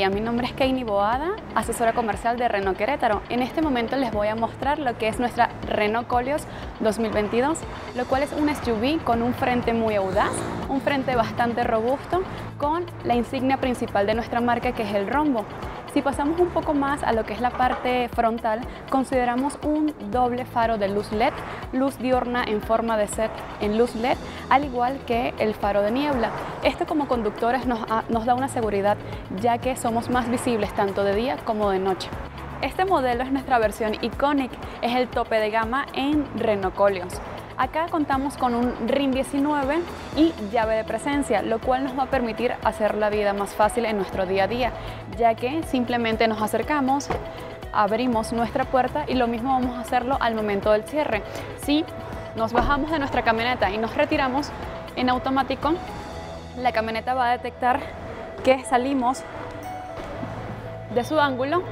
día, mi nombre es Keini Boada, asesora comercial de Renault Querétaro. En este momento les voy a mostrar lo que es nuestra Renault Koleos 2022, lo cual es un SUV con un frente muy audaz, un frente bastante robusto, con la insignia principal de nuestra marca, que es el rombo. Si pasamos un poco más a lo que es la parte frontal, consideramos un doble faro de luz LED, luz diurna en forma de set en luz LED, al igual que el faro de niebla. Esto como conductores nos da una seguridad, ya que somos más visibles tanto de día como de noche. Este modelo es nuestra versión Iconic, es el tope de gama en Renault Koleos. Acá contamos con un RIN 19 y llave de presencia, lo cual nos va a permitir hacer la vida más fácil en nuestro día a día, ya que simplemente nos acercamos, abrimos nuestra puerta y lo mismo vamos a hacerlo al momento del cierre. Si nos bajamos de nuestra camioneta y nos retiramos en automático, la camioneta va a detectar que salimos de su ángulo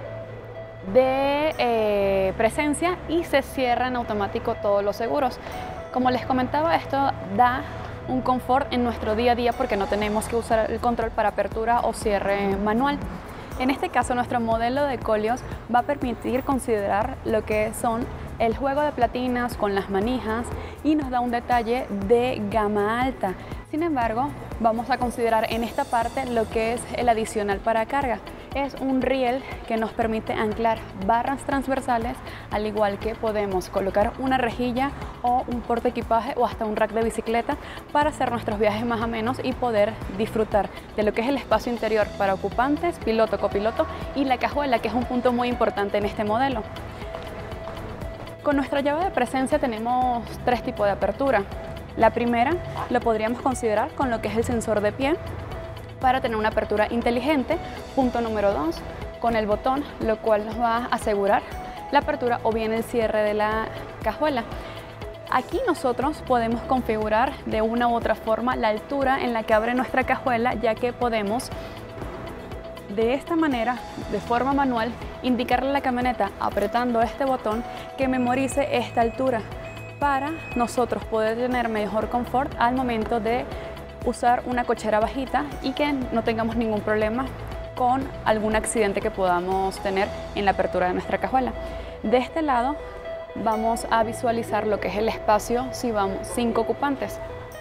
de presencia y se cierra en automático todos los seguros. Como les comentaba, esto da un confort en nuestro día a día porque no tenemos que usar el control para apertura o cierre manual. En este caso, nuestro modelo de Koleos va a permitir considerar lo que son el juego de platinas con las manijas y nos da un detalle de gama alta. Sin embargo, vamos a considerar en esta parte lo que es el adicional para carga. Es un riel que nos permite anclar barras transversales, al igual que podemos colocar una rejilla o un portaequipaje o hasta un rack de bicicleta para hacer nuestros viajes más amenos y poder disfrutar de lo que es el espacio interior para ocupantes, piloto, copiloto y la cajuela, que es un punto muy importante en este modelo. Con nuestra llave de presencia tenemos tres tipos de apertura. La primera lo podríamos considerar con lo que es el sensor de pie para tener una apertura inteligente. Punto número 2, con el botón, lo cual nos va a asegurar la apertura o bien el cierre de la cajuela. Aquí nosotros podemos configurar de una u otra forma la altura en la que abre nuestra cajuela, ya que podemos de esta manera, de forma manual, indicarle a la camioneta apretando este botón que memorice esta altura para nosotros poder tener mejor confort al momento de usar una cochera bajita y que no tengamos ningún problema con algún accidente que podamos tener en la apertura de nuestra cajuela. De este lado vamos a visualizar lo que es el espacio si vamos 5 ocupantes.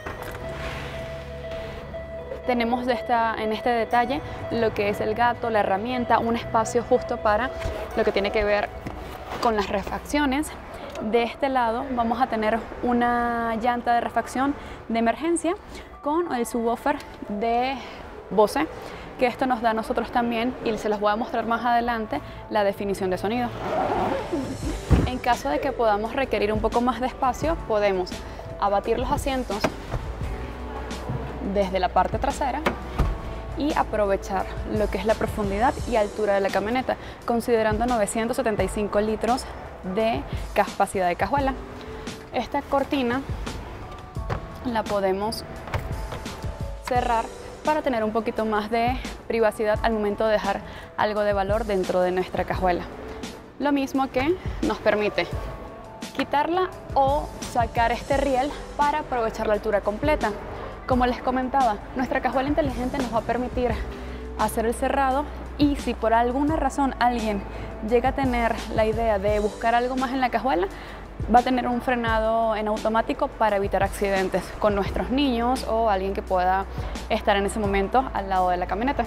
Tenemos en este detalle lo que es el gato, la herramienta, un espacio justo para lo que tiene que ver con las refacciones. De este lado vamos a tener una llanta de refacción de emergencia con el subwoofer de Bose, que esto nos da a nosotros también, y se los voy a mostrar más adelante, la definición de sonido. En caso de que podamos requerir un poco más de espacio, podemos abatir los asientos desde la parte trasera y aprovechar lo que es la profundidad y altura de la camioneta, considerando 975 litros de capacidad de cajuela. Esta cortina la podemos cerrar para tener un poquito más de privacidad al momento de dejar algo de valor dentro de nuestra cajuela. Lo mismo que nos permite quitarla o sacar este riel para aprovechar la altura completa. Como les comentaba, nuestra cajuela inteligente nos va a permitir hacer el cerrado, y si por alguna razón alguien llega a tener la idea de buscar algo más en la cajuela, va a tener un frenado en automático para evitar accidentes con nuestros niños o alguien que pueda estar en ese momento al lado de la camioneta.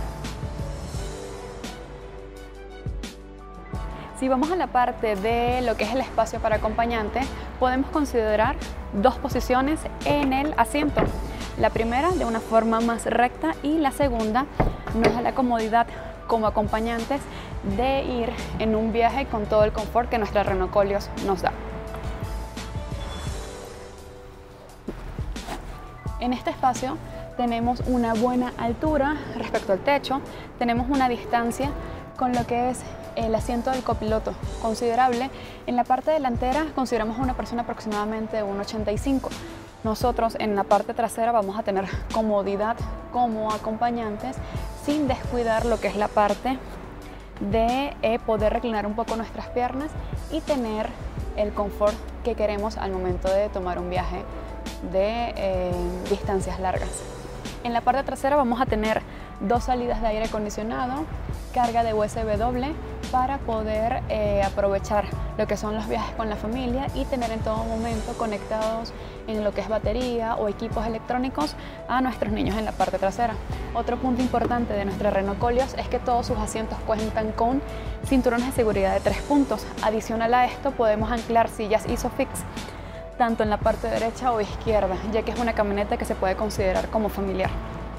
Si vamos a la parte de lo que es el espacio para acompañante, podemos considerar dos posiciones en el asiento. La primera de una forma más recta y la segunda nos da la comodidad como acompañantes de ir en un viaje con todo el confort que nuestra Renault Koleos nos da. En este espacio tenemos una buena altura respecto al techo, tenemos una distancia con lo que es el asiento del copiloto considerable. En la parte delantera consideramos una persona aproximadamente de 1,85. Nosotros en la parte trasera vamos a tener comodidad como acompañantes sin descuidar lo que es la parte de poder reclinar un poco nuestras piernas y tener el confort que queremos al momento de tomar un viaje. de, distancias largas. En la parte trasera vamos a tener 2 salidas de aire acondicionado, carga de USB doble para poder aprovechar lo que son los viajes con la familia y tener en todo momento conectados en lo que es batería o equipos electrónicos a nuestros niños en la parte trasera. Otro punto importante de nuestra Renault Koleos es que todos sus asientos cuentan con cinturones de seguridad de 3 puntos. Adicional a esto podemos anclar sillas ISOFIX tanto en la parte derecha o izquierda, ya que es una camioneta que se puede considerar como familiar.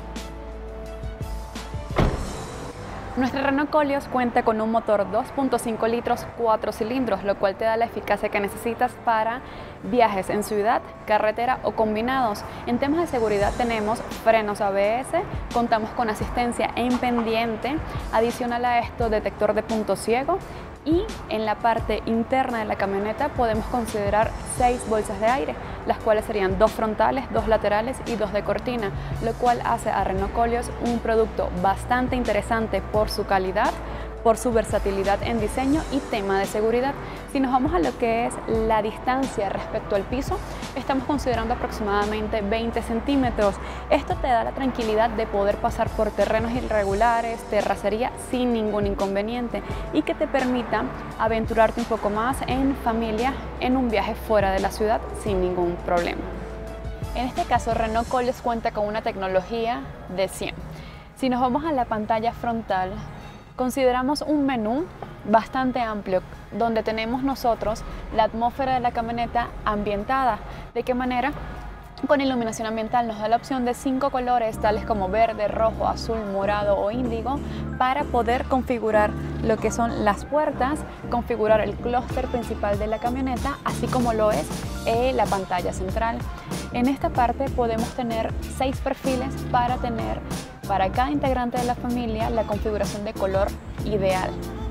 Nuestra Renault Koleos cuenta con un motor 2.5 litros 4 cilindros, lo cual te da la eficacia que necesitas para viajes en ciudad, carretera o combinados. En temas de seguridad tenemos frenos ABS, contamos con asistencia en pendiente, adicional a esto detector de punto ciego, y en la parte interna de la camioneta podemos considerar 6 bolsas de aire, las cuales serían 2 frontales, 2 laterales y 2 de cortina, lo cual hace a Renault Koleos un producto bastante interesante por su calidad, por su versatilidad en diseño y tema de seguridad. Si nos vamos a lo que es la distancia respecto al piso, estamos considerando aproximadamente 20 centímetros. Esto te da la tranquilidad de poder pasar por terrenos irregulares, terracería sin ningún inconveniente y que te permita aventurarte un poco más en familia en un viaje fuera de la ciudad sin ningún problema. En este caso, Renault Koleos cuenta con una tecnología de 100. Si nos vamos a la pantalla frontal, consideramos un menú bastante amplio donde tenemos nosotros la atmósfera de la camioneta ambientada. ¿De qué manera? Con iluminación ambiental nos da la opción de 5 colores tales como verde, rojo, azul, morado o índigo para poder configurar lo que son las puertas, configurar el clúster principal de la camioneta, así como lo es la pantalla central. En esta parte podemos tener 6 perfiles para tener para cada integrante de la familia la configuración de color ideal.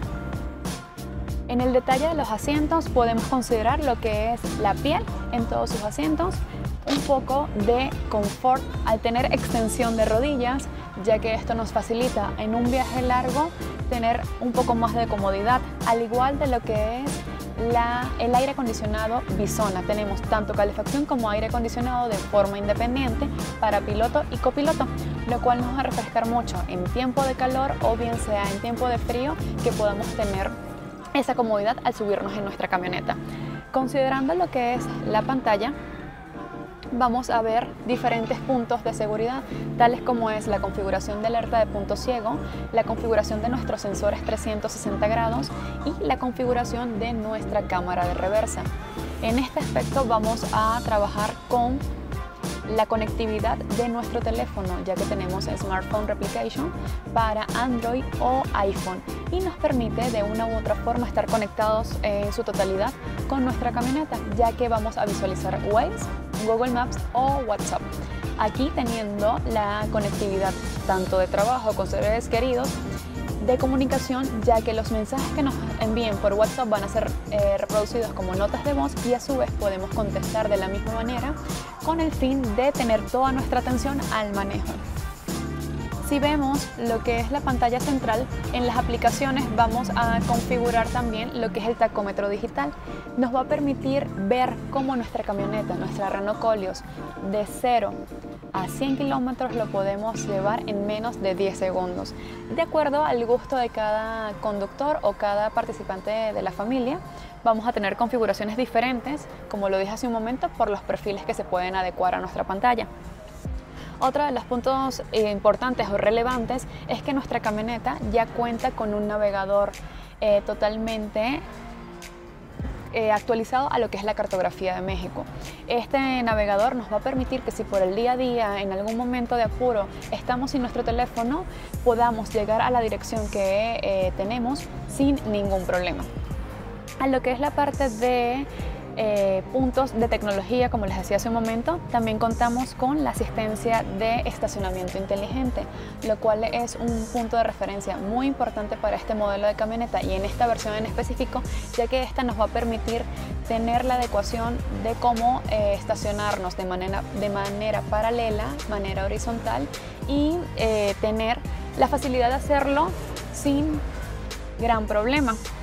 En el detalle de los asientos podemos considerar lo que es la piel en todos sus asientos, un poco de confort al tener extensión de rodillas, ya que esto nos facilita en un viaje largo tener un poco más de comodidad, al igual de lo que es el aire acondicionado Bisona. Tenemos tanto calefacción como aire acondicionado de forma independiente para piloto y copiloto, lo cual nos va a refrescar mucho en tiempo de calor o bien sea en tiempo de frío, que podamos tener esa comodidad al subirnos en nuestra camioneta. Considerando lo que es la pantalla, vamos a ver diferentes puntos de seguridad, tales como es la configuración de alerta de punto ciego, la configuración de nuestros sensores 360 grados y la configuración de nuestra cámara de reversa. En este aspecto vamos a trabajar con la conectividad de nuestro teléfono, ya que tenemos Smartphone Replication para Android o iPhone y nos permite de una u otra forma estar conectados en su totalidad con nuestra camioneta, ya que vamos a visualizar Waze, Google Maps o WhatsApp. Aquí teniendo la conectividad tanto de trabajo con seres queridos, de comunicación, ya que los mensajes que nos envíen por WhatsApp van a ser reproducidos como notas de voz y a su vez podemos contestar de la misma manera con el fin de tener toda nuestra atención al manejo. Si vemos lo que es la pantalla central, en las aplicaciones vamos a configurar también lo que es el tacómetro digital. Nos va a permitir ver cómo nuestra camioneta, nuestra Renault Koleos, de 0 a 100 kilómetros lo podemos llevar en menos de 10 segundos. De acuerdo al gusto de cada conductor o cada participante de la familia, vamos a tener configuraciones diferentes, como lo dije hace un momento, por los perfiles que se pueden adecuar a nuestra pantalla. Otro de los puntos importantes o relevantes es que nuestra camioneta ya cuenta con un navegador totalmente actualizado a lo que es la cartografía de México. Este navegador nos va a permitir que si por el día a día, en algún momento de apuro, estamos sin nuestro teléfono, podamos llegar a la dirección que tenemos sin ningún problema. A lo que es la parte de puntos de tecnología, como les decía hace un momento, también contamos con la asistencia de estacionamiento inteligente, lo cual es un punto de referencia muy importante para este modelo de camioneta y en esta versión en específico, ya que esta nos va a permitir tener la adecuación de cómo estacionarnos de manera paralela, manera horizontal y tener la facilidad de hacerlo sin gran problema.